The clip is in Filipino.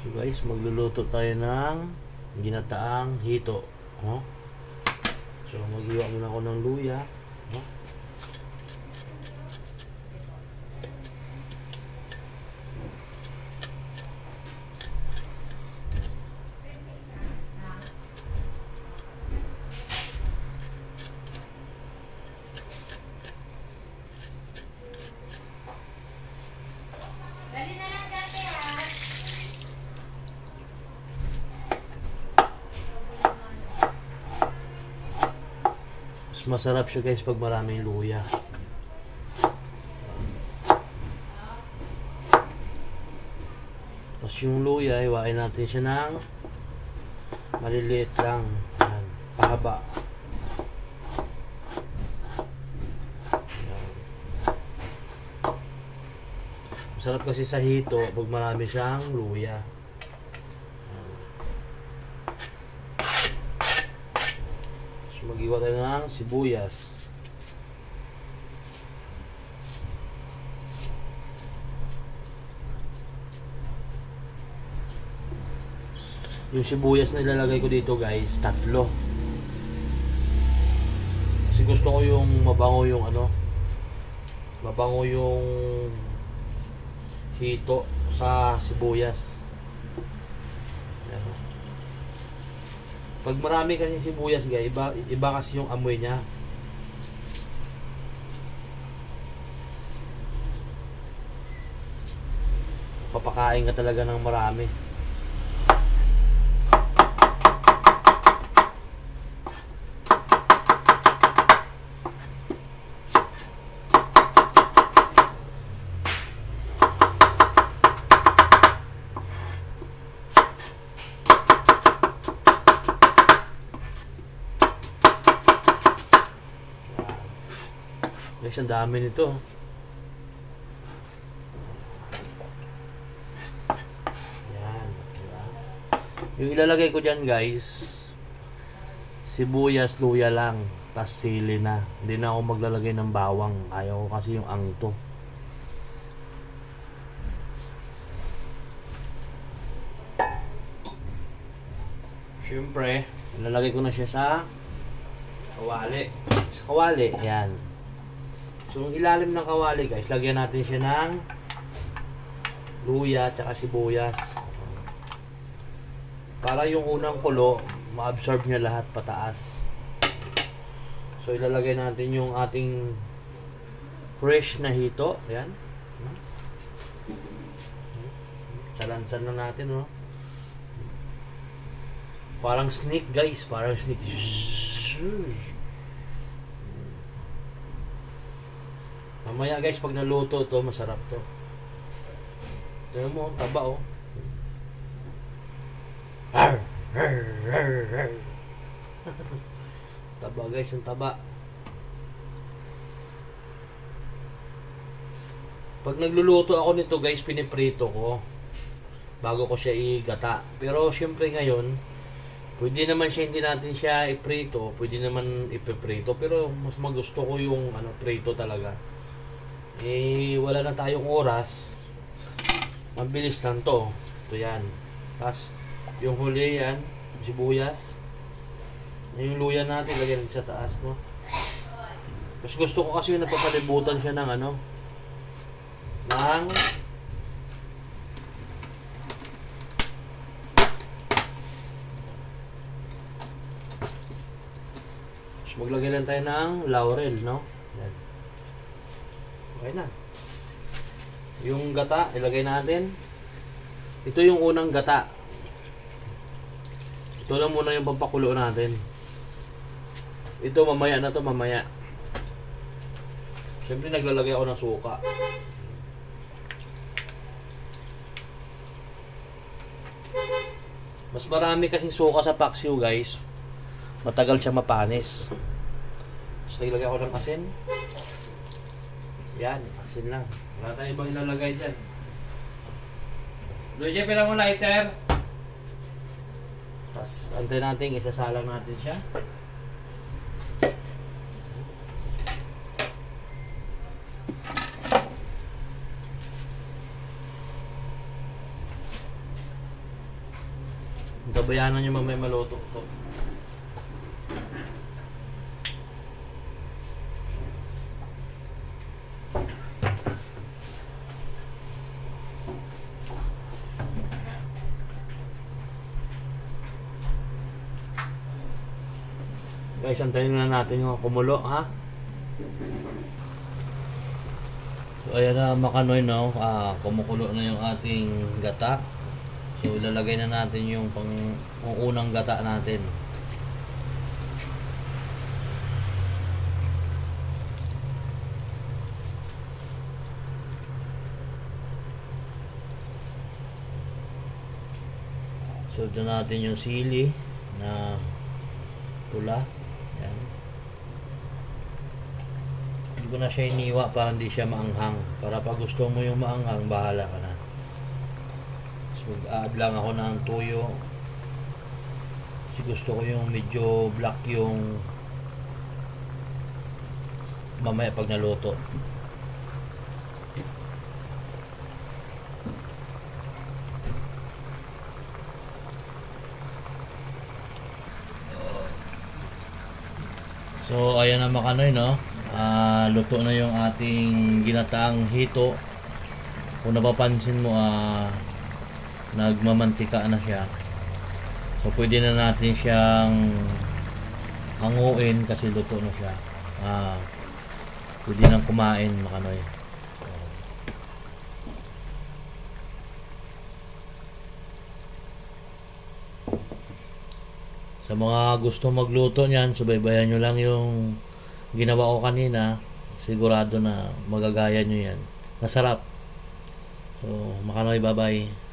So guys, magluluto tayo ng ginataang hito. No? So maghiwa muna ako ng luya. No? Masarap siya guys pag maraming luya. Tapos yung luya, iwain natin siya ng maliliit lang. Yan, pahaba. Yan. Masarap kasi sa hito pag marami siyang luya. Mag-iwa tayo ng sibuyas. Yung sibuyas na ilalagay ko dito guys, 3. Kasi gusto ko yung mabango yung ano, mabango yung hito sa sibuyas. Pag marami kasi sibuyas guys, iba kasi yung amoy niya. Papakain ka talaga ng marami. Guys, ang dami nito. Yan. Diba? Yung ilalagay ko dyan guys, sibuyas, luya lang. Tas sili na. Hindi na ako maglalagay ng bawang. Ayaw ko kasi yung angto. Siyempre, ilalagay ko na siya sa kawali. Sa kawali, yan. So, yung ilalim ng kawali guys, lagyan natin siya ng luya at sibuyas. Para yung unang kulo, ma-absorb niya lahat pataas. So, ilalagay natin yung ating fresh na hito. Ayan. Salansan na natin, no? Parang snake guys, parang snake. Mamaya guys, pag naluto to, masarap to. Tignan mo, taba oh. Arr, arr, arr, arr. Taba guys, ang taba. Pag nagluluto ako nito guys, piniprito ko bago ko siya igata. Pero syempre ngayon, pwede naman siya, hindi natin siya iprito, pwede naman ipiprito, pero mas magusto ko yung ano, prito talaga. Eh, wala na tayong oras. Mabilis lang to. Ito yan. Tapos, yung huli yan, sibuyas. Yung luya natin, lagyan natin sa taas, no? Mas gusto ko kasi yung napapalibutan siya ng ano, ng maglagay lang tayo ng laurel, no? Yan. Okay na. Yung gata, ilagay natin. Ito yung unang gata. Ito lang muna yung pampakulo natin. Ito mamaya na to, mamaya. Siyempre naglalagay ako ng suka. Mas marami kasing suka sa paksiw guys. Matagal siya mapanis. Tapos naglagay ako ng asin. Yan, asin lang. Wala tayong ibang ilalagay dyan. Luigi, pila mo lighter. Tapos antay natin, isasalang natin siya. Tabayanan nyo mamaya maluto to. Guys, antayin na natin yung kumulo, ha? So, ayan na makanoy, no? Kumukulo na yung ating gata. So, ilalagay na natin yung unang gata natin. So, dyan natin yung sili na pula. Yan. Hindi ko na siya iniwa para hindi siya maanghang. Para pag gusto mo yung maanghang, bahala ka na. So, mag-add lang ako ng tuyo. Kasi gusto ko yung medyo black yung mamaya pag naluto. So, ayan na makanoy, no? Luto na yung ating ginataang hito. Kung napapansin mo, nagmamantika na siya. So, pwede na natin siyang hanguin kasi luto na siya. Pwede nang kumain, makanoy. Sa mga gusto magluto niyan, subaybayan nyo lang yung ginawa ko kanina. Sigurado na magagaya nyo yan. Masarap. So, makanoy, bye-bye.